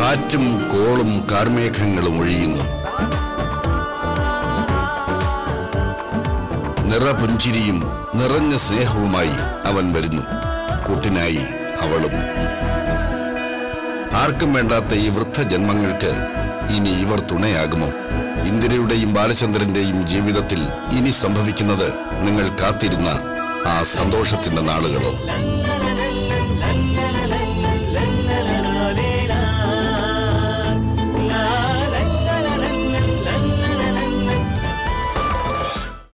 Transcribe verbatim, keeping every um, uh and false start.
കാറ്റും കോളും കാർമേഘങ്ങളും ഒഴിയുന്നു. നിറപുഞ്ചിരിയും നിറഞ്ഞ സ്നേഹവുമായി അവൻ വരുന്നു. കൂട്ടിനായി അവളും. ആർക്കും വേണ്ടാത്ത ഈ വൃദ്ധജന്മങ്ങൾക്ക് ഇനി ഇവർ തുണയാകുമോ? ഇന്ദിരയുടെയും ബാലചന്ദ്രന്റെയും ജീവിതത്തിൽ ഇനി സംഭവിക്കുന്നത് നിങ്ങൾ കാത്തിരുന്ന ആ സന്തോഷത്തിന്റെ നാളുകളോ?